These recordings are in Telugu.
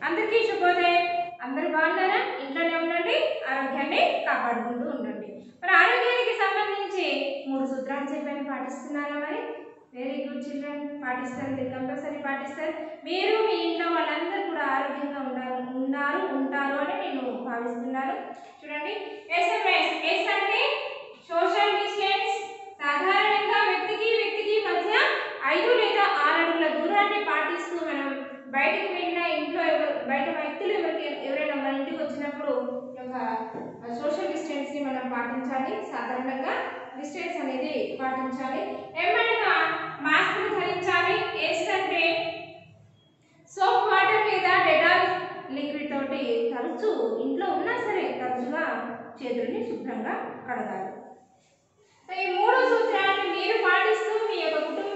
అందరికీ శుభోదయం. అందరూ బాగున్నారా? ఇంట్లోనే ఉండండి, ఆరోగ్యాన్ని కాపాడుకుంటూ ఉండండి. మరి ఆరోగ్యానికి సంబంధించి 3 సూత్రాలు చెప్పాను, పాటిస్తున్నారా? మరి వెరీ గుడ్ చిల్డ్రన్, పాటిస్తారు, మీరు కంపల్సరీ పాటిస్తారు. మీరు మీ ఇంట్లో వాళ్ళందరూ కూడా ఆరోగ్యంగా ఉంటారు అని నేను భావిస్తున్నాను. చూడండి, ఎస్ఎంఎస్ ఎస్ అంటే సోషల్ డిస్టెన్స్. సాధారణంగా వ్యక్తికి మధ్య 5 లేదా 6 అడుగుల దూరాన్ని పాటిస్తూ మనం బయటకు వెళ్ళినా, ఇంట్లో బయట వ్యక్తులు ఎవరైనా మన ఇంటికి వచ్చినప్పుడు ఒక సోషల్ డిస్టెన్స్ ని మనం పాటించాలి. సాధారణంగా డిస్టెన్స్ అనేది పాటించాలి. ఏమైనా మాస్క్ ధరించాలి. ఎస్ అంటే సోప్ వాటర్ లేదా డెటాల్ లిక్విడ్ తోటి తరచూ ఇంట్లో ఉన్నా సరే తరచుగా చేతుల్ని శుభ్రంగా కడగాలి. ఈ 3 సూత్రాలను మీరు పాటిస్తూ మీ యొక్క కుటుంబ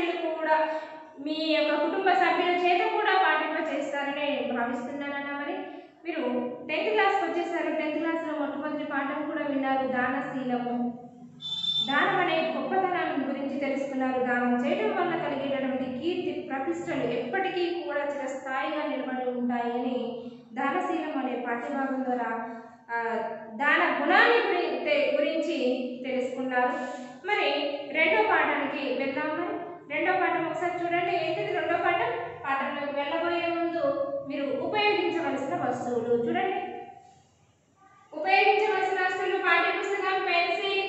సభ్యుల చేత కూడా పాటింప చేస్తారని భావిస్తున్నానన్నా. మరి మీరు 10th క్లాస్కి వచ్చేసారు. 10th క్లాస్లో మొట్టమొదటి పాఠం కూడా విన్నారు, దానశీలము. దానం అనే గొప్పతనాన్ని గురించి తెలుసుకున్నారు. దానం చేయడం వల్ల కలిగేటటువంటి కీర్తి ప్రతిష్టలు ఎప్పటికీ కూడా చిరస్థాయిగా నిలబడి ఉంటాయని దానశీలం అనే పాఠ్యభాగం ద్వారా దాన గుణాన్ని గురించి తెలుసుకున్నారు. మరి రెండో పాఠానికి వెళ్దాం. మరి రెండో పాఠం ఒకసారి చూడండి. ఏంటిది రెండో పాఠం? పాఠంలోకి వెళ్ళబోయే ముందు మీరు ఉపయోగించవలసిన వస్తువులు చూడండి. ఉపయోగించవలసిన వస్తువులు పాఠ్యపుస్తకం, పెన్సిల్,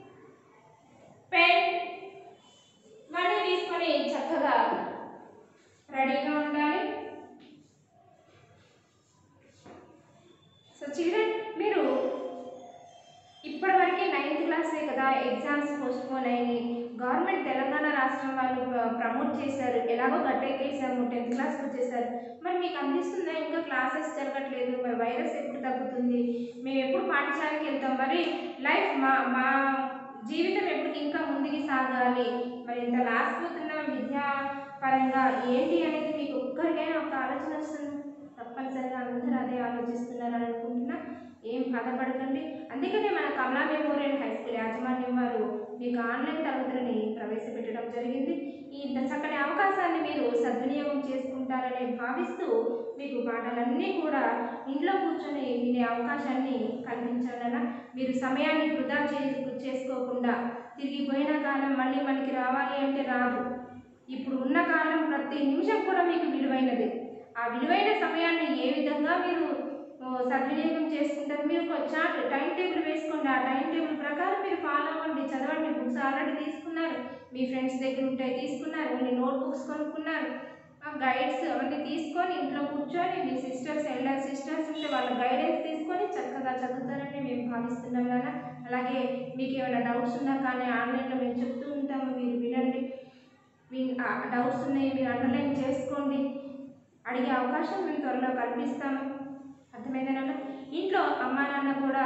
పెన్ ఇవన్నీ తీసుకొని చక్కగా రెడీగా ఉండాలి. సో చిల్డ్రన్, మీరు ఇప్పటివరకే 9th క్లాసే కదా, ఎగ్జామ్స్ పోస్ట్పోన్ అయ్యి గవర్నమెంట్ తెలంగాణ రాష్ట్రం వాళ్ళు ప్రమోట్ చేశారు. ఎలాగో గట్టెక్కేసాము, 10th క్లాస్కి వచ్చేసారు. మరి మీకు అనిపిస్తుందా ఇంకా క్లాసెస్ జరగట్లేదు, మరి వైరస్ ఎప్పుడు తగ్గుతుంది, మేము ఎప్పుడు పాఠశాలకి వెళ్తాం, మరి లైఫ్ మా జీవితం ఎప్పుడు ఇంకా ముందుకు సాగాలి, మరి ఇంత లాసిపోతున్న విద్యాపరంగా ఏంటి అనేది మీకు ఒక్కరికైనా ఒక ఆలోచన వస్తుంది. తప్పనిసరిగా అందరూ అదే ఆలోచిస్తున్నారని అనుకుంటున్నా. ఏం బాధపడకండి. అందుకనే మన కమలా మెమోరియల్ హై స్కూల్ యాజమాన్యం వారు మీకు ఆన్లైన్ తరగతులని ప్రవేశపెట్టడం జరిగింది. ఇంత చక్కని అవకాశాన్ని మీరు సద్వినియోగం చేసుకుంటారని భావిస్తూ మీకు పాఠాలన్నీ కూడా ఇంట్లో కూర్చొని వినే అవకాశాన్ని కల్పించాలన్నా. మీరు సమయాన్ని వృధా చేసుకోకుండా, తిరిగిపోయిన కాలం మళ్ళీ మనకి రావాలి అంటే రాదు. ఇప్పుడు ఉన్న కాలం ప్రతి నిమిషం కూడా మీకు విలువైనది. ఆ విలువైన సమయాన్ని ఏ విధంగా మీరు సద్వినియోగం చేసుకుంటారు? మీరు ఒక చార్ట్, టైం టేబుల్ వేసుకోండి. ఆ టైం టేబుల్ ప్రకారం మీరు ఫాలో అవ్వండి, చదవండి. బుక్స్ ఆల్రెడీ తీసుకున్నారు, మీ ఫ్రెండ్స్ దగ్గర ఉంటాయి తీసుకున్నారు, మీ నోట్ బుక్స్ కొనుక్కున్నారు, గైడ్స్ అవన్నీ తీసుకొని ఇంట్లో కూర్చొని మీ సిస్టర్స్, ఎల్డర్ సిస్టర్స్ ఉంటే వాళ్ళ గైడెన్స్ తీసుకొని చక్కగా చదువుతారని మేము భావిస్తున్నాం కదా. అలాగే మీకు ఏమైనా డౌట్స్ ఉన్నా కానీ ఆన్లైన్లో మేము చెప్తూ ఉంటాము, మీరు వినండి. మీ డౌట్స్ ఉన్నాయి మీరు అండర్లైన్ చేసుకోండి. అడిగే అవకాశం మేము త్వరలో కల్పిస్తాము. అర్థమైందేనా? ఇంట్లో అమ్మా నాన్న కూడా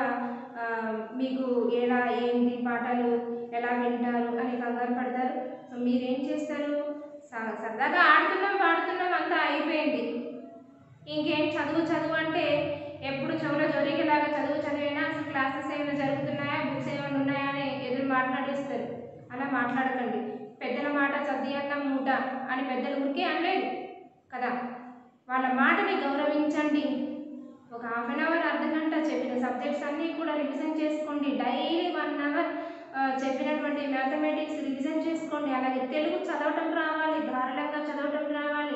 మీకు ఎలా ఏంటి పాఠాలు ఎలా వింటారు అని కంగారు పడతారు. సో మీరేం చేస్తారు? సరదాగా ఆడుతున్నాం పాడుతున్నాం అంతా అయిపోయింది, ఇంకేం చదువు అంటే ఎప్పుడు చెవులో జోరిగేలాగా చదివేనా, అసలు క్లాసెస్ ఏమైనా జరుగుతున్నాయా, బుక్స్ ఏమైనా ఉన్నాయా అని ఎదురు మాట్లాడేస్తారు. అలా మాట్లాడకండి. పెద్దల మాట సద్యన్నం మూట అని పెద్దలు ఊరికే అనలేదు కదా. వాళ్ళ మాటని గౌరవించండి. ఒక హాఫ్ అన్ అవర్, అర్ధగంట చెప్పిన సబ్జెక్ట్స్ అన్నీ కూడా రివిజన్ చేసుకోండి. డైలీ 1 అవర్ చెప్పినటువంటి మ్యాథమెటిక్స్ రివిజన్ చేసుకోండి. అలాగే తెలుగు చదవటం రావాలి, ధారాళంగా చదవటం రావాలి.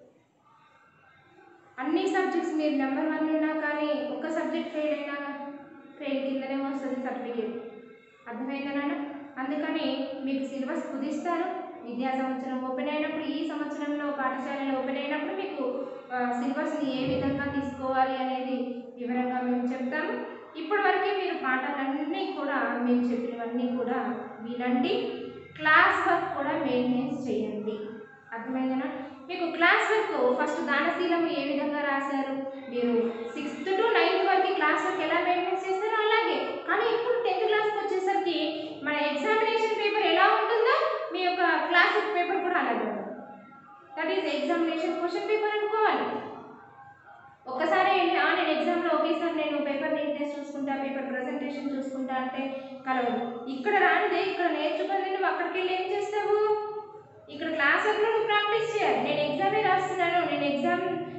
అన్ని సబ్జెక్ట్స్ మీరు నెంబర్ 1 ఉన్నా కానీ ఒక్క సబ్జెక్ట్ ఫెయిల్ అయినా ఫెయిల్ కిందనే వస్తుంది సర్టిఫికేట్. అర్థమైందనా? అందుకని మీకు సిలబస్ కుదిస్తారు. విద్యా సంవత్సరం ఓపెన్ అయినప్పుడు, ఈ సంవత్సరంలో పాఠశాలలో ఓపెన్ అయినప్పుడు మీకు సిలబస్ని ఏ విధంగా తీసుకోవాలి అనేది వివరంగా మేము చెప్తాము. ఇప్పటి వరకే మీరు పాఠాలన్నీ కూడా మేము చెప్పినవన్నీ కూడా వినండి. క్లాస్ వర్క్ కూడా మెయింటెనెన్స్ చేయండి. అర్థమైందనా? మీకు క్లాస్ వర్క్ ఫస్ట్ దానశీలం ఏ విధంగా రాశారు, మీరు 6th to 9th వరకు క్లాస్ వర్క్ ఎలా మెయింటెనెన్స్ చేస్తారో అలాగే. కానీ ఇప్పుడు 10th క్లాస్కి వచ్చేసరికి మన ఎగ్జామినేషన్ పేపర్ ఎలా ఉంటుందో మీ యొక్క క్లాస్ వర్క్ పేపర్ కూడా అలాగే ఉంటుంది. That is examination question paper అనుకోవాలి. ఒక్కసారి నేను ఎగ్జామ్లో ఒకేసారి నేను పేపర్ నీట్నెస్ చూసుకుంటా, పేపర్ ప్రజెంటేషన్ చూసుకుంటా అంటే కలవదు. ఇక్కడ రానిదే ఇక్కడ నేర్చుకుని నువ్వు అక్కడికి వెళ్ళి ఏం చేస్తావు? ఇక్కడ క్లాస్ వర్క్లో నువ్వు ప్రాక్టీస్ చేయాలి. నేను ఎగ్జామే రాస్తున్నాను, నేను ఎగ్జామ్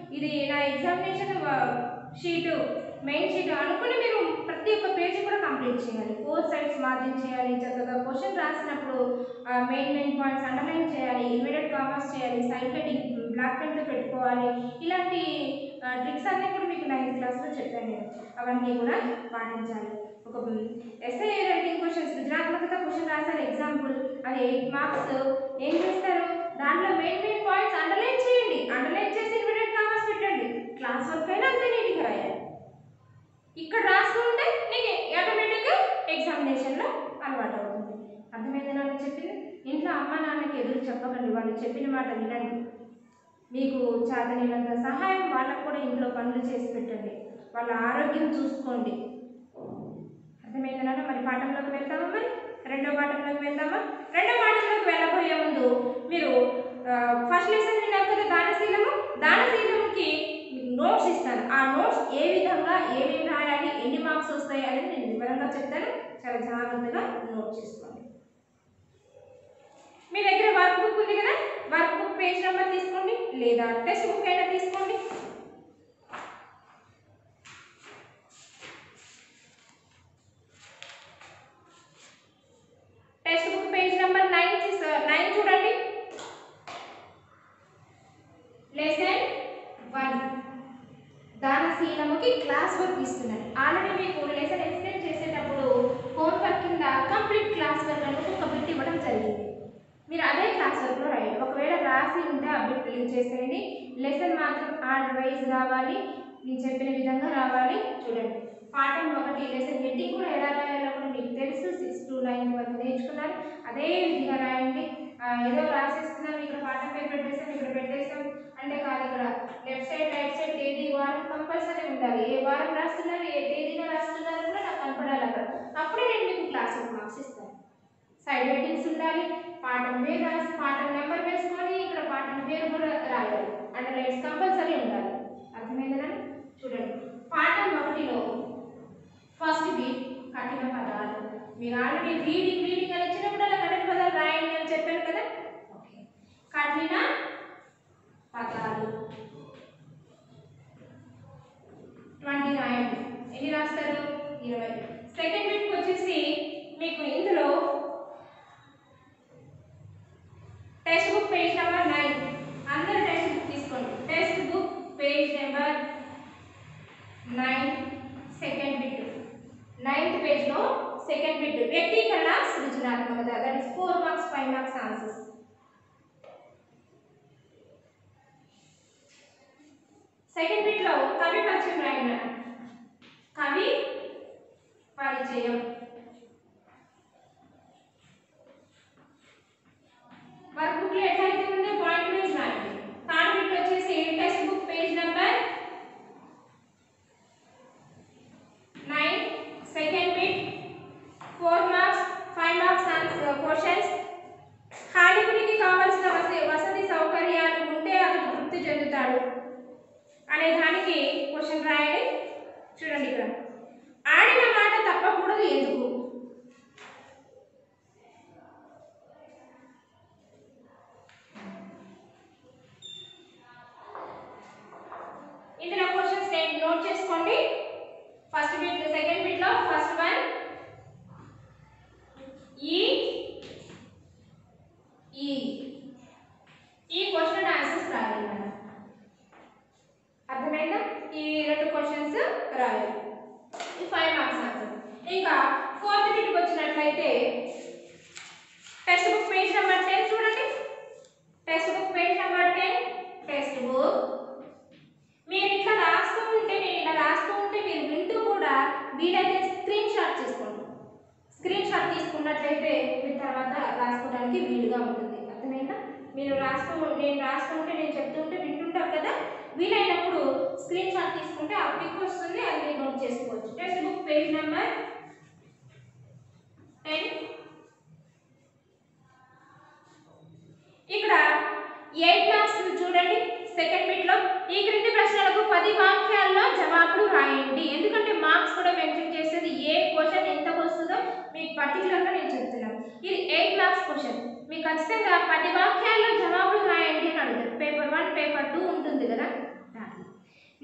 ఇది నా ఎగ్జామినేషన్ షీటు మెయిన్ షీట్ అనుకుని మీరు ప్రతి ఒక్క పేజీ కూడా కంప్లీట్ చేయాలి. 4 సైడ్స్ మార్జిన్ చేయాలి. చక్కగా క్వశ్చన్ రాసినప్పుడు మెయిన్ పాయింట్స్ అండర్లైన్ చేయాలి. ఇన్వర్టెడ్ కామర్స్ చేయాలి. సైడ్ హెడ్డింగ్ బ్లాక్ పెన్తో పెట్టుకోవాలి. ఇలాంటి ట్రిక్స్ అన్నీ కూడా మీకు 9th క్లాస్లో చెప్పాను నేను. అవన్నీ కూడా పాటించాలి. ఒక ఎస్ఐ రైటింగ్ క్వశ్చన్స్ సృజనాత్మకత క్వశ్చన్ రాశారు ఎగ్జాంపుల్, అది 8 మార్క్స్. ఏం చేస్తారు, దాంట్లో మెయిన్ పాయింట్స్ అండర్లైన్ చేయండి. అండర్లైన్ చేసి ఇన్వర్టెడ్ కామర్స్ పెట్టండి. క్లాస్ వర్క్ అయినా అంతే నీట్గా రాయాలి. ఇక్కడ రాస్తూ ఉంటే నీకు ఆటోమేటిక్గా ఎగ్జామినేషన్లో అలవాటు అవుతుంది. అర్థమైంది నాకు చెప్పింది. ఇంట్లో అమ్మ నాన్నకి ఎదురు చెప్పకండి, వాళ్ళు చెప్పిన మాట వినండి. మీకు చేతనైనంత సహాయం వాళ్ళకు కూడా ఇంట్లో పనులు చేసి పెట్టండి. వాళ్ళ ఆరోగ్యం చూసుకోండి. అర్థమైందా? మరి పాఠంలోకి వెళ్తామా? మరి రెండో పాఠంలోకి వెళ్దామా? రెండో పాఠంలోకి వెళ్ళబోయే ముందు మీరు ఫస్ట్ లెసన్ విన్నారు కదా దానశీలము. దానశీలముకి నోట్స్ ఇస్తాను. ఆ నోట్స్ ఏ విధంగా ఏమేమి రాయాలి, ఎన్ని మార్క్స్ వస్తాయి అనేది నేను వివరంగా చెప్తాను. చాలా జాగ్రత్తగా నోట్ చేసుకోండి. మీ దగ్గర వర్క్ బుక్ ఉంది కదా, వర్క్ బుక్ పేజ్ నెంబర్ తీసుకోండి, లేదా టెక్స్ట్ బుక్ అయినా తీసుకోండి. టెక్స్ట్ బుక్ పేజ్ నెంబర్ 9 చూడండి. లెసన్ 1 దానశీలముకి క్లాస్ వర్క్ ఇస్తున్నాను. ఆల్రెడీ మీకు లెసన్ ఎక్స్ప్లెయిన్ చేసేటప్పుడు హోంవర్క్ కింద కంప్లీట్ క్లాస్ వర్క్ అని ఒక బిట్ ఇవ్వడం జరిగింది. మీరు అదే క్లాస్ వర్క్లో రాయండి. ఒకవేళ రాసి ఉంటే ఆ బిట్ లీవ్ చేసేయండి. లెసన్ మాత్రం ఆర్డర్ వైజ్ రావాలి, నేను చెప్పిన విధంగా రావాలి. చూడండి, పాఠం 1 లెసన్ హెడ్డింగ్ కూడా ఎలా రాయాలో కూడా మీకు తెలుసు. 6 to 9 వరకు నేర్చుకున్నారు. అదే విధంగా రాయండి. ఏదో రాసేస్తున్నాం, ఇక్కడ పాఠం పేరు పెట్టేస్తాం, ఇక్కడ పెట్టేస్తాం అంటే కాదు. ఇక్కడ లెఫ్ట్ సైడ్ రైట్ సైడ్ తేదీ వారం కంపల్సరీ ఉండాలి. ఏ వారం రాస్తున్నారు, ఏ తేదీన రాస్తున్నారు కూడా నాకు కనపడాలి అక్కడ. అప్పుడే నేను మీకు క్లాస్ మార్క్స్ ఇస్తాను. సైడ్ హెడ్డింగ్స్ ఉండాలి. పాఠం పేరు రాసి పాఠం నెంబర్ వేసుకొని ఇక్కడ పాఠం పేరు కూడా రాయాలి. అంటే లైట్స్ కంపల్సరీ ఉండాలి. అర్థమైందా? చూడండి, పాఠం 1లో ఫస్ట్ బీట్ కఠిన పదాలు. మీరు ఆల్రెడీ రీడింగ్ అని ఇచ్చినప్పుడు అలా కఠిన పదాలు రాయండి అని చెప్పాను కదా. ఓకే, కఠిన పదాలు 20 రాయండి. ఎన్ని రాస్తారు? 20. సెకండ్ బీట్కి వచ్చేసి మీకు ఇందులో టెక్స్ట్ బుక్ పేజ్ నెంబర్ 9. అందరూ టెక్స్ట్ బుక్ తీసుకోండి. Text book page number 9 second bit. 9th పేజ్లో సెకండ్ బిట్ వ్యక్తీకరణ సృజనాత్మకత. That is 4 marks 5 marks answers. Second బిట్లో కవి పరిచయం రాయండి. కవి పరిచయం. వర్క్ బుక్లో ఎట్లయితే ఉందో పాయింట్ వైజ్ రాయండి. థర్డ్ బిట్ వచ్చేసి text book page number 9 second bit 4 marks 5 marks answer questions. స్థానికుడికి కావాల్సిన వసతి సౌకర్యాలు ఉంటే అతను తృప్తి చెందుతాడు అనే దానికి క్వశ్చన్ రాయండి. చూడండి, ఇక్కడ ఆడిన మాట తప్పకూడదు ఎందుకు? ఇందులో క్వశ్చన్స్ నోట్ చేసుకోండి. ఫస్ట్ బిట్ సెకండ్ బిట్ లో ఫస్ట్ వన్ ఈ క్వశ్చన్ ఆన్సర్స్ రాయాలి మనం. అర్థమైందా? ఈ రెండు క్వశ్చన్స్ రాయాలి. ఈ 5 మార్క్స్ ఆన్సర్. ఇంకా ఫోర్త్ బిట్కి వచ్చినట్లయితే టెక్స్ట్ బుక్ పేజ్ నెంబర్ 10 చూడండి. Text book page number 10 text book. మీరు ఇట్లా రాస్తూ ఉంటే, నేను ఇలా రాస్తూ ఉంటే మీరు వింటూ కూడా వీలైతే స్క్రీన్ షాట్ చేసుకోండి. స్క్రీన్ షాట్ తీసుకున్నట్లయితే మీరు తర్వాత రాసుకోవడానికి వీలుగా ఉంటుంది. అర్థమైందా? నేను రాస్తూ ఉంటే నేను చెప్తూ ఉంటే వింటుంటారు కదా, వీలైనప్పుడు స్క్రీన్ షాట్ తీసుకుంటే ఆ పిక్ వస్తుంది, అది మీరు నోట్ చేసుకోవచ్చు. Text book page number 10. ఇక్కడ 8 మార్క్స్ చూడండి. సెకండ్ బిట్లో ఈ క్రింది ప్రశ్నలకు 10 వాక్యాల్లో జవాబులు రాయండి. ఎందుకంటే మార్క్స్ కూడా మెన్షన్ చేసేది ఏ క్వశ్చన్ ఎంత వస్తుందో మీకు పర్టికులర్గా నేను చెప్తున్నాను. ఇది 8 మార్క్స్ క్వశ్చన్. మీకు ఖచ్చితంగా 10 వాక్యాల్లో జవాబులు రాయండి అని అడుగుతారు. పేపర్ 1 పేపర్ 2 ఉంటుంది కదా, దాంట్లో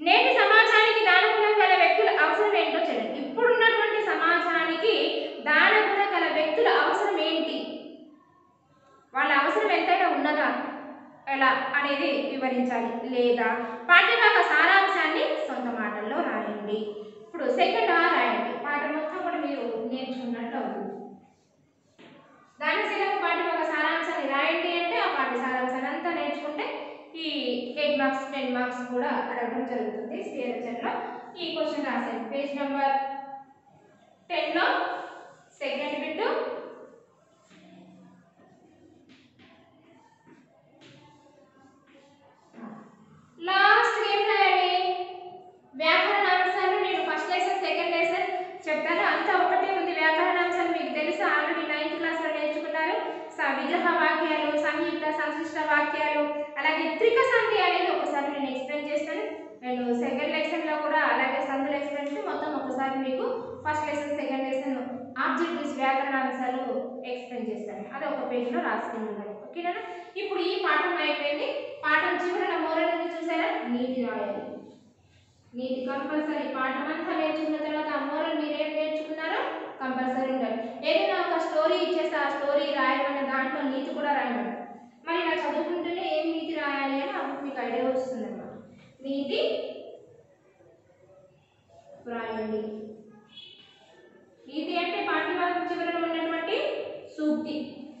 నేటి సమాజానికి దానగుణం గల వ్యక్తుల అవసరం ఏంటో చూడండి. ఇప్పుడున్నటువంటి సమాజానికి దానగుణం గల వ్యక్తుల అవసరం ఏంటి, వాళ్ళ అవసరం ఎంతైనా ఉన్నదా ఎలా అనేది వివరించాలి, లేదా పాఠ్యభాగ సారాంశాన్ని సొంత మాటల్లో రాయండి. ఇప్పుడు సెకండ్ రాయండి. పాఠం మొత్తం కూడా మీరు నేర్చుకున్నట్లు అవుతుంది. దానశీలకు పాఠ్యభాగ సారాంశాన్ని రాయండి అంటే ఆ పాఠ్య సారాంశాన్ని అంతా నేర్చుకుంటే ఈ 8 మార్క్స్ 10 మార్క్స్ కూడా అడగడం జరుగుతుంది. స్వీయ రచనలో ఈ క్వశ్చన్ రాసేయండి. పేజ్ నెంబర్ 10 లో సెకండ్ బిట్ లాస్ట్ ఏం రాయాలి, వ్యాకరణాంశాలు. నేను ఫస్ట్ లెసన్ సెకండ్ లెసన్ చెప్తాను, అంతా ఒకటే ఉంది. వ్యాకరణాంశాలు మీకు తెలుసు, ఆల్రెడీ 9th క్లాస్లో నేర్చుకున్నారు. విగ్రహ వాక్యాలు, సంయుక్త సంశిష్ట వాక్యాలు, అలాగే త్రిక సంధి అనేది ఒకసారి నేను ఎక్స్ప్లెయిన్ చేస్తాను. నేను సెకండ్ లెసన్లో కూడా అలాగే సంధుల ఎక్స్ప్లెనేషన్ మొత్తం ఒకసారి మీకు first lesson second lesson objectives వ్యాకరణాంశాలు ఎక్స్ప్లెయిన్ చేస్తాను. అది ఒక పేజ్లో రాసుకుని ఉండాలి. ఓకేనా? ఇప్పుడు ఈ పాఠం అయిపోయింది. పాఠం చివరన మోరల్ నుంచి చూసారా, నీతి రాయాలి. నీతి కంపల్సరీ. పాఠం అంతా నేర్చుకున్న తర్వాత ఆ మోరల్ మీరు ఏం నేర్చుకున్నారో కంపల్సరీ ఉండాలి. ఏదైనా ఒక స్టోరీ ఇచ్చేస్తే ఆ స్టోరీ రాయమన్న దాంట్లో నీతి కూడా రాయమన్నారు. మరి ఇలా చదువుకుంటూనే ఏం నీతి రాయాలి అని అప్పుడు మీకు ఐడియా వస్తుంది అన్నమాట. నీతి రాయండి. నీతి అంటే పాఠ్యభాగం చివరలో ఉన్నటువంటి సూక్తి.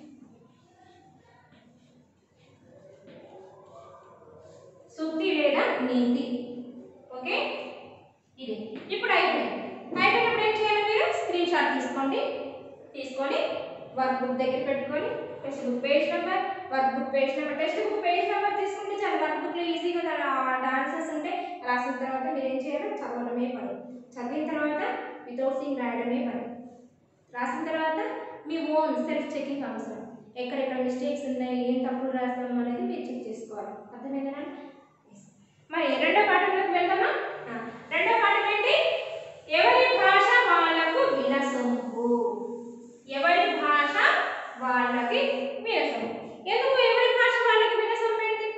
సూక్తి లేదా నీతి. ఓకే, ఇది ఇప్పుడు అయిపోయింది. అయిపోయినప్పుడు ఏం చేయాలి, మీరు స్క్రీన్ షాట్ తీసుకొని వర్క్ బుక్ దగ్గర పెట్టుకొని text book page number, work book page number, text book page number తీసుకుంటే చాలా వర్క్ బుక్లో ఈజీగా ఆన్సర్స్ ఉంటే రాసిన తర్వాత మీరు ఏం చేయాలి, చదవడమే పని. చదివిన తర్వాత వితౌట్ సింగ్ రాయడమే పని. రాసిన తర్వాత మీ ఓన్ సెల్ఫ్ చెకింగ్ అవసరం. ఎక్కడెక్కడ మిస్టేక్స్ ఉన్నాయి, ఏం తప్పులు రాస్తాము అనేది మీరు చెక్ చేసుకోవాలి. అర్థమైందా? మరి రెండో పాఠంలోకి వెళ్దామా? రెండో పాఠం ఏంటి, ఎవరి భాష వాళ్ళకు వినసొంపు. ఎవరి భాష వాళ్ళకి వినసొంపు. ఎందుకు ఎవరి భాష వాళ్ళకి వినసొంపు ఏంటి?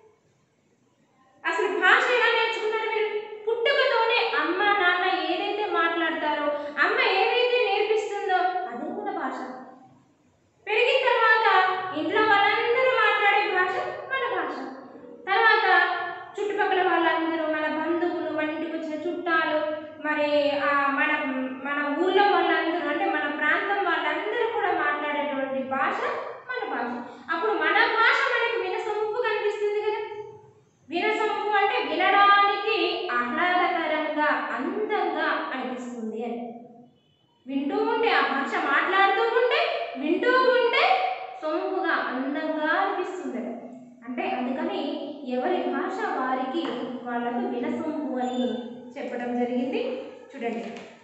అసలు భాష ఎలా నేర్చుకున్నారు మీరు? పుట్టుకతోనే అమ్మ నాన్న ఏదైతే మాట్లాడతారో, అమ్మ ఏదైతే నేర్పిస్తుందో అదే మన భాష. పెరిగిన తర్వాత ఇంట్లో వాళ్ళందరూ మాట్లాడే భాష మన భాష. తర్వాత చుట్టుపక్కల వాళ్ళందరూ, మన బంధువులు, మన ఇంటికి వచ్చిన చుట్టాలు, మరి మన ఊళ్ళో వాళ్ళందరూ, అంటే మన ప్రాంతం వాళ్ళందరూ కూడా మాట్లాడేటువంటి భాష మన భాష. అప్పుడు మన భాష మనకి వినసొంపుగా అనిపిస్తుంది కదా. వినసొంపు అంటే వినడానికి ఆహ్లాదకరంగా, అందంగా అనిపిస్తుంది అని. వింటూ ఉంటే, ఆ భాష మాట్లాడుతూ ఉంటే, వింటూ ఉంటే సొంపుగా అందంగా అనిపిస్తుంది. అంటే అందుకని ఎవరి భాష వారికి వాళ్ళకు వినసొంపు అని చెప్పడం జరిగింది. చూడండి,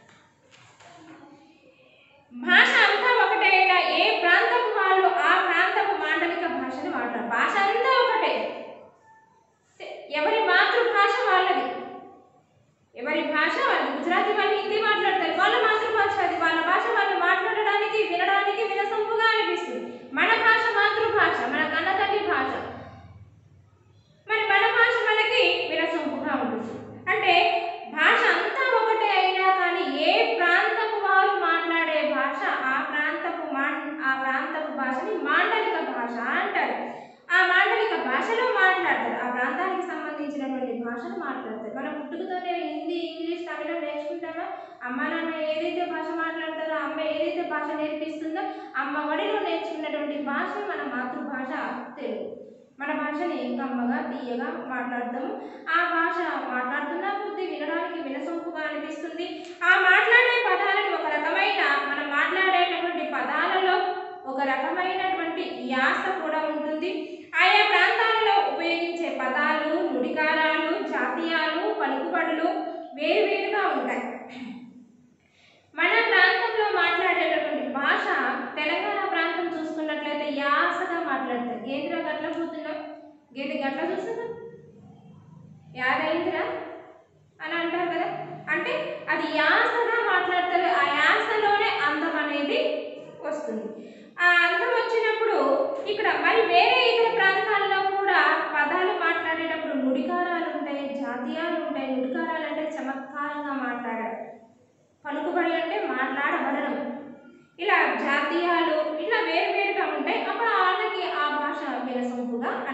భాష అంతా ఒకటే. ఏ ప్రాంతపు వాళ్ళు ఆ ప్రాంతపు మాండలిక భాషని మాట్లాడారు. భాష అంతా ఒకటే, ఎవరి మాతృభాష వాళ్ళది. ఎవరి భాష వాళ్ళది. గుజరాతీ వాళ్ళు హిందీ మాట్లాడతారు, వాళ్ళ మాతృభాష అది. వాళ్ళ భాష వాళ్ళు మాట్లాడడానికి వినడానికి వినసొంపుగా అనిపిస్తుంది. మన భాష మాతృభాష, మన కన్నతల్లి భాష. మరి మన భాష మనకి వినసొంపుగా ఉంటుంది. అంటే భాష అంతా ఒకటే అయినా కానీ ఏ ప్రాంతపు వారు మాట్లాడే భాష ఆ ప్రాంతపు భాషని మాండలిక భాష అంటారు. ఆ మాండలిక భాషలో మాట్లాడతారు. ఆ ప్రాంతానికి సంబంధించినటువంటి భాషను మాట్లాడతారు. మన పుట్టుకతోనే హిందీ, ఇంగ్లీష్, తమిళం నేర్చుకుంటామో, అమ్మ నాన్న ఏదైతే భాష మాట్లాడతారో, అమ్మ ఏదైతే భాష నేర్పిస్తుందో, అమ్మ ఒడిలో నేర్చుకున్నటువంటి భాష మన మాతృభాష తెలుగు. మన భాషని కమ్మగా తీయగా మాట్లాడతాము. ఆ భాష మాట్లాడుతున్న కొద్దీ వినడానికి వినసొంపుగా అనిపిస్తుంది. ఆ మాట్లాడే పదాలను ఒక రకమైన, మనం మాట్లాడేటటువంటి పదాలలో ఒక రకమైనటువంటి యాస కూడా ఉంటుంది. ఆయా ప్రాంతాలలో ఉపయోగించే పదాలు, నుడికారాలు, జాతీయాలు, పలుకుబడులు వేరువేరుగా ఉంటాయి. మన ప్రాంతంలో మాట్లాడేటటువంటి భాష, తెలంగాణ ప్రాంతం చూసుకున్నట్లయితే యాసగా మాట్లాడతారు. గేదె గట్ల పోతున్నాం, గేదె గట్ల చూస్తున్నాం, యాదైందిరా అని అంటారు కదా. అంటే అది యాసగా మాట్లాడతారు. ఆ యాసలోనే అందం అనేది వస్తుంది. ఆ అందం వచ్చినప్పుడు ఇక్కడ మరి వేరే ఇతర ప్రాంతాల్లో కూడా పదాలు మాట్లాడేటప్పుడు నుడికారాలు ఉంటాయి, జాతీయాలు ఉంటాయి,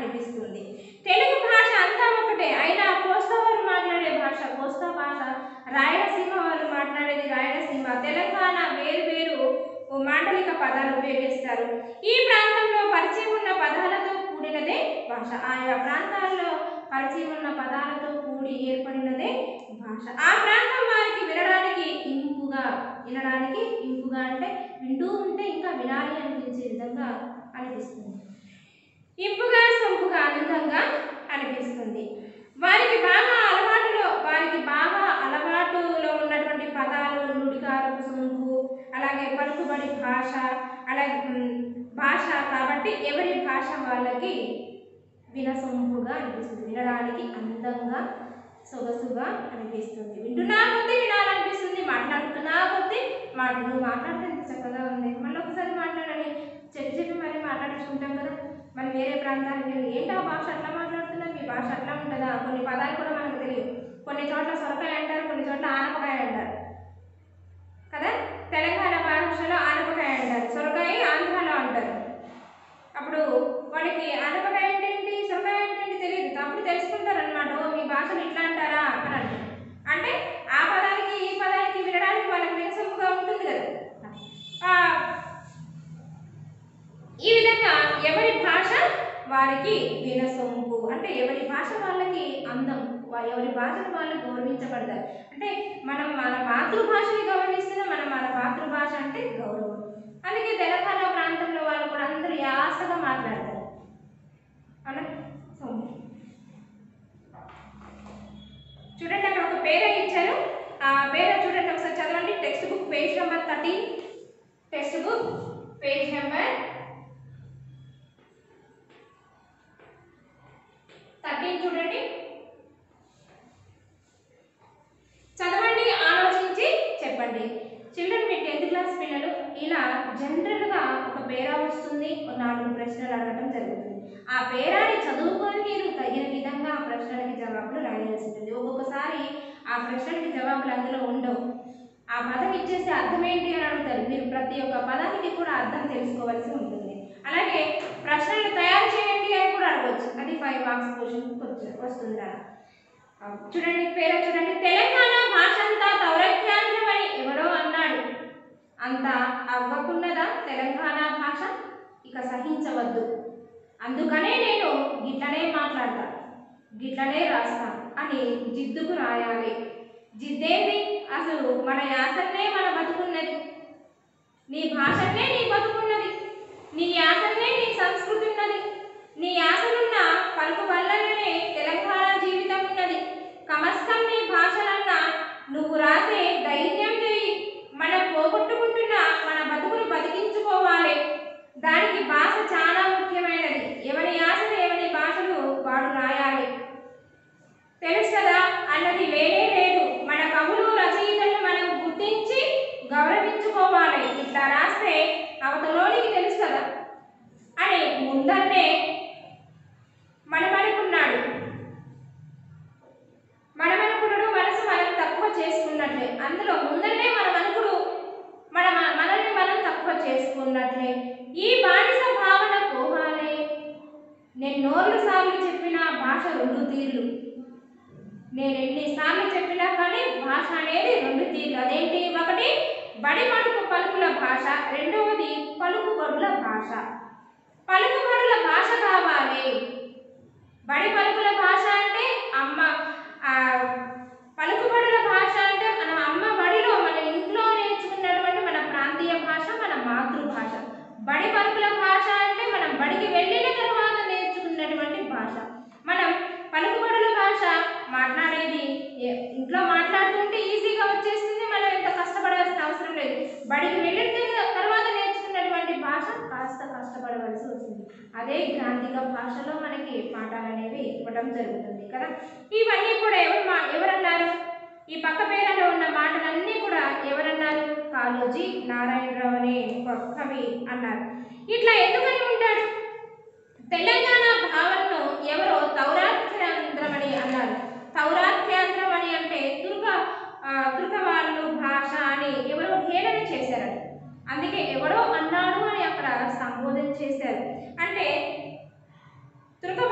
అనిపిస్తుంది. తెలుగు భాష అంతా ఒకటే, అయినా కోస్తా వారు మాట్లాడే భాష కోస్తా భాష, రాయలసీమ వాళ్ళు మాట్లాడేది రాయలసీమ, తెలంగాణ వేరు వేరు మాండలిక పదాలు ఉపయోగిస్తారు. ఈ ప్రాంతంలో పరిచయం ఉన్న పదాలతో కూడినదే భాష. ఆయా ప్రాంతాల్లో పరిచయం ఉన్న పదాలతో కూడి ఏర్పడినదే భాష. ఆ ప్రాంతం వారికి వినడానికి ఇంపుగా అంటే వింటూ ఉంటే ఇంకా వినాలి అనిపించే విధంగా అనిపిస్తుంది. ఇంపుగా సొంపుగా ఆనందంగా అనిపిస్తుంది. వారికి బాగా అలవాటులో ఉన్నటువంటి పదాలు, నుడికారపు సొంపు, అలాగే పలుకుబడి భాష, అలాగే భాష కాబట్టి ఎవరి భాష వాళ్ళకి వినసొంపుగా అనిపిస్తుంది, వినడానికి అందంగా సొగసుగా అనిపిస్తుంది. వింటున్నా కొద్దీ వినాలనిపిస్తుంది, మాట్లాడుతున్నా కొద్దీ నువ్వు మాట్లాడితే ఎంత చక్కగా ఉంది, మళ్ళీ ఒకసారి మాట్లాడాలి చెప్పి మరి మాట్లాడించుకుంటాం కదా. మరి వేరే ప్రాంతానికి వెళ్ళి ఏంటి ఆ భాష అట్లా మాట్లాడుతున్నా, మీ భాష అట్లా ఉంటుందా, కొన్ని పదాలు కూడా మనకు తెలియదు. కొన్ని చోట్ల సొరకాయ అంటారు, కొన్ని చోట్ల ఆనపకాయ అంటారు కదా. తెలంగాణ భాషలో ఆనపకాయ అంటారు, సొరకాయ ఆంధ్రాలో అంటారు. అప్పుడు వాళ్ళకి ఆనపకాయ అంటే ఏంటి, సొరకాయ అంటే ఏంటి తెలియదు. అప్పుడు తెలుసుకుంటారు అనమాట, మీ భాషను ఇట్లా అంటారా అని. అంటే ఆ పదానికి ఈ పదానికి వినడానికి వాళ్ళకి వినసొంపుగా ఉంటుంది కదా. ఈ విధంగా ఎవరి భాష వారికి వినసొంపు అంటే ఎవరి భాష వాళ్ళకి అందం, ఎవరి భాషను వాళ్ళు గౌరవించబడతారు. అంటే మనం మన మాతృభాషని గౌరవిస్తున్నాం, మన మాతృభాష అంటే గౌరవం. అందుకే తెలంగాణ ప్రాంతంలో వాళ్ళు కూడా అందరూ యాసగా మాట్లాడతారు. అవునా? చూడండి అక్కడ ఒక పేర ఇచ్చారు, ఆ పేర చూడండి ఒకసారి చదవండి. Text book page number 13, text book page number 13 చూడండి, చదవండి, ఆలోచించి చెప్పండి. చిల్డ్రన్ మీ 10th క్లాస్ పిల్లలు ఇలా జనరల్గా ఒక పేరా వస్తుంది, 4 ప్రశ్నలు అడగటం జరుగుతుంది. ఆ పేరాని చదువుకొని మీరు తగిన విధంగా ఆ ప్రశ్నలకి జవాబులు రాయాల్సి ఉంటుంది. ఒక్కొక్కసారి ఆ ప్రశ్నలకి జవాబులు అందులో ఉండవు. ఆ పదం ఇచ్చేసి అర్థం ఏంటి అని అడుగుతారు, మీరు ప్రతి ఒక్క పదానికి కూడా అర్థం తెలుసుకోవాల్సి ఉంటుంది. అలాగే ప్రశ్నలు తయారు చేయండి అని కూడా అడగవచ్చు, అది 5 మార్క్స్ క్వశ్చన్ వస్తుందా. చూడండి పేరు చూడండి, తెలంగాణ భాష అంతా దౌర్భాగ్యం అని ఎవరో అన్నాడు, అంత అవ్వకున్నదా తెలంగాణ భాష, ఇక సహించవద్దు, అందుకనే నేను గిట్లనే మాట్లాడతా, గిట్లనే రాస్తా అని జిద్దుకు రాయాలి. జిద్దేంది, అసలు మన యాసనే మన బతుకున్నది, నీ భాషనే నీ బతుకున్నది, నీ యాసనే నీ సంస్కృతి ఉన్నది, నీ యాసనున్న పలుకు వల్లనే తెలంగాణ జీవితం ఉన్నది. కమస్తం నీ భాషలన్నా నువ్వు రాసే ధైర్యం చేయి, మనం పోగొట్టుకుంటున్న మన బతుకులు బతికించుకోవాలి. దానికి భాష చాలా ముఖ్యమైనది, ఎవరి యాసను ఎవరి భాషలు వాడు రాయాలి. తెలుస్తుందా అన్నది లేనే లేదు. మన కవులు రచయితలను మనం గుర్తించి గౌరవించుకోవాలి. ఇట్లా రాస్తే అవతలోనికి తెలుస్తుందా అని ముందన్నే మనమనుకున్నాడు. మనమనుకున్నాడు మనసు మనం తక్కువ చేసుకున్నట్లే, అందులో ముందన్నే మనల్ని మనం తక్కువ చేసుకున్నట్లే. ఈ బానిస భావన పోవాలి. నేను 100 సార్లు చెప్పిన భాష 2 తీర్లు, నేను ఎన్నిసార్లు చెప్పినా కానీ భాష అనేది 2 తీర్లు. అదేంటి, ఒకటి బడి పలుకుల భాష, రెండవది పలుకుబడుల భాష. పలుకుబడుల భాష కావాలి. బడి పలుకుల భాష అంటే పలుకుబడుల భాష అంటే మన అమ్మ బడిలో మన ఇంట్లో నేర్చుకున్నటువంటి మన ప్రాంతీయ భాష, మన మాతృభాష. బడి పలుకుల భాష అంటే మనం బడికి వెళ్ళిన తర్వాత నేర్చుకున్నటువంటి భాష. మనం పలుకుబడుల భాష మాట్లాడేది ఇంట్లో మాట్లాడుతుంటే ఈజీగా వచ్చేస్తుంది, మనం ఎంత కష్టపడాల్సిన అవసరం లేదు. బడికి వెళ్ళిన తర్వాత నేర్చుకున్నటువంటి భాష కాస్త కష్టపడవలసి వస్తుంది. అదే గ్రాంధిక భాషలో మనకి పాఠాలు అనేవి ఇవ్వడం జరుగుతుంది కదా. ఇవన్నీ కూడా ఎవరన్నారు, ఈ పక్క పేరులో ఉన్న మాటలన్నీ కూడా ఎవరన్నారు, కాళోజీ నారాయణరావు అనే కవి అన్నారు. ఇట్లా ఎందుకని ఉంటాడు, తెలంగాణ భావనను ఎవరో తౌరాఖ్యాంధ్రం అని అన్నారు. తౌరాఖ్యాంధ్రం అని అంటే తుర్క వాళ్ళు భాష అని ఎవరో హేళన చేశారు. అందుకే ఎవరో అన్నాడు అని అక్కడ సంబోధన చేశారు. అంటే తుర్క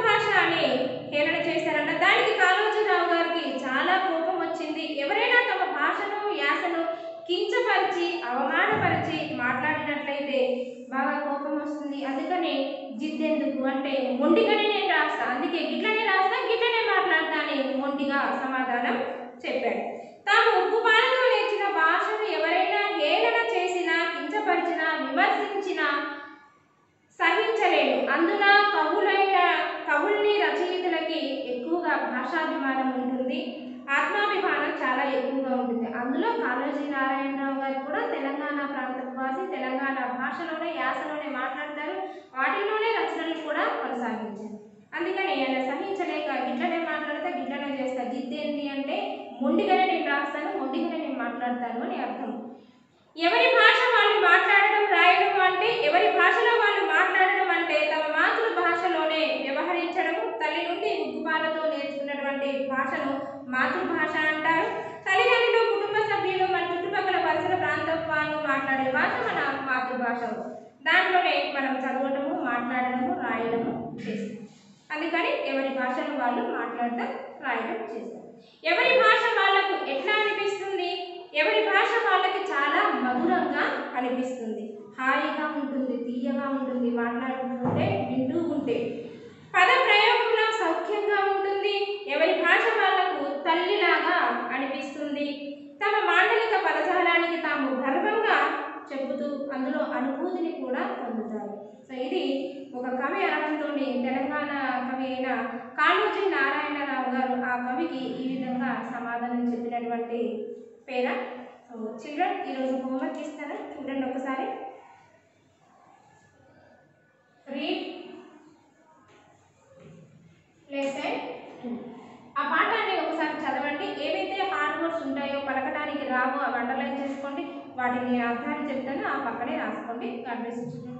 అని హేళన చేశారంట. దానికి కాళోజీరావు గారికి చాలా కోపం వచ్చింది. ఎవరైనా తమ భాషను యాసను కించపరిచి అవమానపరిచి మాట్లాడినట్లయితే బాగా కోపం వస్తుంది. అందుకని జిద్దెందుకు అంటే మొండిగానే నేను రాస్తా, అందుకే గిట్లనే రాస్తా, గిట్లనే మాట్లాడతా అని మొండిగా సమాధానం చెప్పాడు. తాము ఉప్పుపాలతో నేర్చిన భాషను ఎవరైనా హేళన చేసినా కించపరిచినా విమర్శించినా సహించలేను. అందున కవుల్ని రచయితలకి ఎక్కువగా భాషాభిమానం ఉంటుంది, ఆత్మాభిమానం చాలా ఎక్కువగా ఉంటుంది. అందులో కాళోజీ నారాయణరావు గారు కూడా తెలంగాణ ప్రాంతపు వాసి, తెలంగాణ భాషలోనే యాసలోనే మాట్లాడతారు, వాటిలోనే రచనలు కూడా కొనసాగించారు. అందుకని ఆయన సహించలేక గిట్లనే మాట్లాడతా, గిట్లనే చేస్తా, జిద్దేంటి అంటే మొండిగానే నేను రాస్తాను, మొండిగానే నేను మాట్లాడతాను అని అర్థం. ఎవరి భాష వాళ్ళు మాట్లాడడం రాయడం అంటే, ఎవరి భాషలో వాళ్ళు మాట్లాడడం అంటే తమ మాతృభాషలోనే వ్యవహరించడము. తల్లి నుండి ఉగ్గుపాలతో నేర్చుకున్నటువంటి భాషను మాతృభాష అంటారు. తల్లిదండ్రులు, కుటుంబ సభ్యులు, మన చుట్టుపక్కల పరిసర ప్రాంతం వాళ్ళు మాట్లాడే భాష మన మాతృభాష. దాంట్లోనే మనం చదవటము, మాట్లాడడము, రాయడము చేస్తాం. అందుకని ఎవరి భాషను వాళ్ళు మాట్లాడటం, రాయడం చేస్తారు. ఎవరి భాష వాళ్ళకు ఎట్లా అనిపిస్తుంది? ఎవరి భాష వాళ్ళకి చాలా మధురంగా అనిపిస్తుంది, హాయిగా ఉంటుంది, తీయగా ఉంటుంది, మాట్లాడుతుంటే వింటూ ఉంటే పద ప్రయోగంలో సౌఖ్యంగా ఉంటుంది. ఎవరి భాష వాళ్ళకు తల్లిలాగా అనిపిస్తుంది. తమ మాండలిక పదజాలానికి తాము గర్వంగా చెబుతూ అందులో అనుభూతిని కూడా పొందుతారు. సో ఇది ఒక కవి అనడంతో తెలంగాణ కవి అయిన కాళోజీ నారాయణరావు గారు ఆ కవికి ఈ విధంగా సమాధానం చెప్పినటువంటి పేర. సో చిల్డ్రన్, ఈరోజు హోంవర్క్ ఇస్తాను, చూడండి ఒకసారి. Read lesson 2. ఆ పాఠాన్ని ఒకసారి చదవండి. ఏవైతే హార్డ్ వర్డ్స్ ఉంటాయో, పలకడానికి రావో అవి అండర్లైన్ చేసుకోండి. వాటిని అర్థాన్ని చెప్తాను, ఆ పక్కనే రాసుకోండి. God bless you.